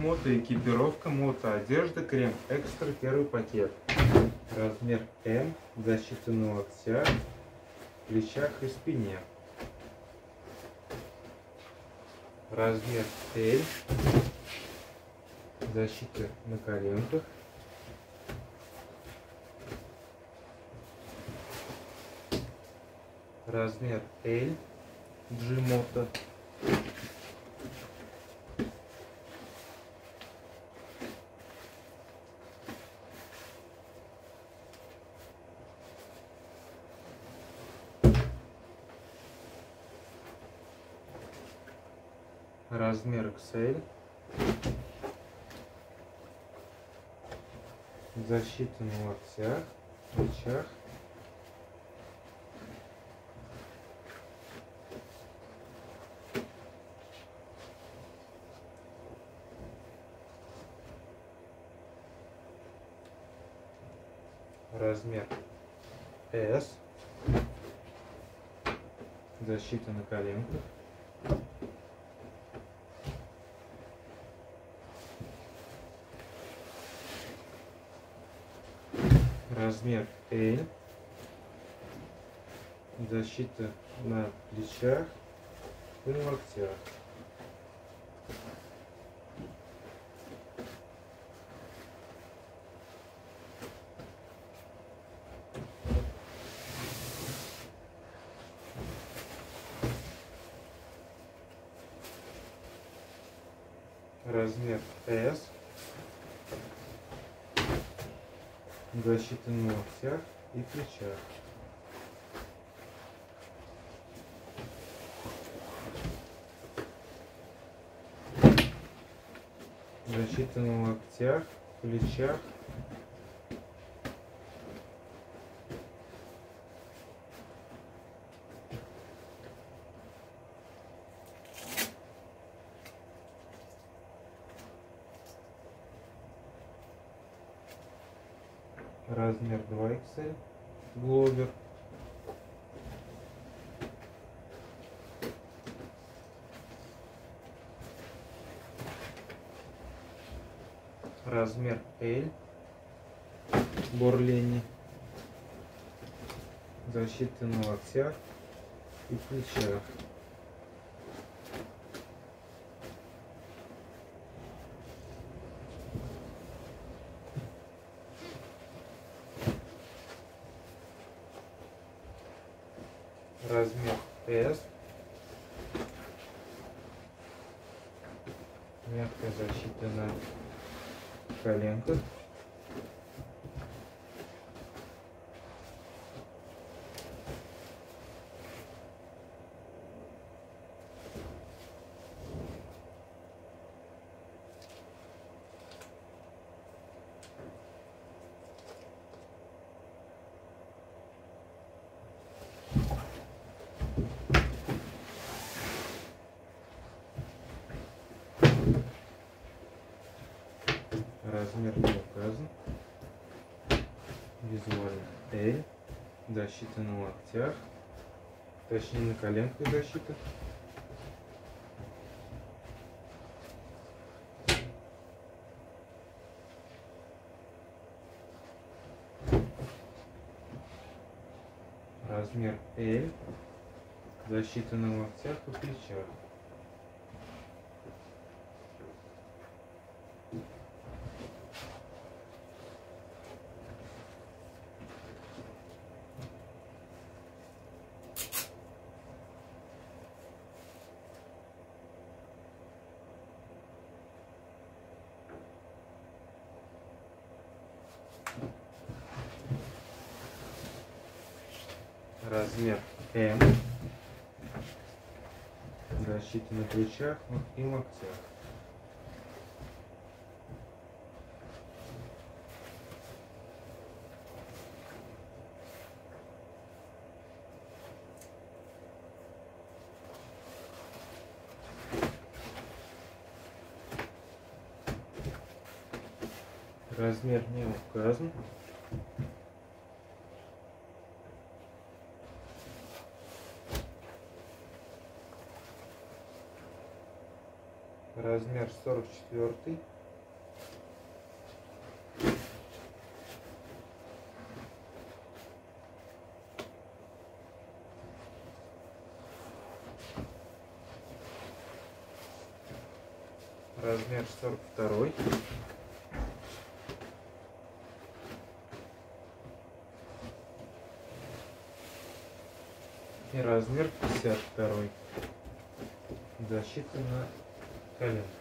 Мотоэкипировка, мотоодежда, крем экстра, первый пакет. Размер М, защита на локтях, плечах и спине. Размер L, защита на коленках. Размер L, G-Moto. Размер XL, защита на локтях, плечах. Размер S, защита на коленках. Размер L, защита на плечах и на локтях. Размер S, защита на локтях и плечах. Защита на локтях, плечах. Размер 2XL, Гловер. Размер L, Борлени. Защита на локтях и плечах. Размер S, мягкая защита на коленках. Размер не указан. Визуально L, защита на локтях, точнее на коленках защита. Размер L, защита на локтях и плечах. Размер М, защита на плечах и локтях. Размер не указан. Размер 44. Размер 42. И размер 52. Защита на коленку.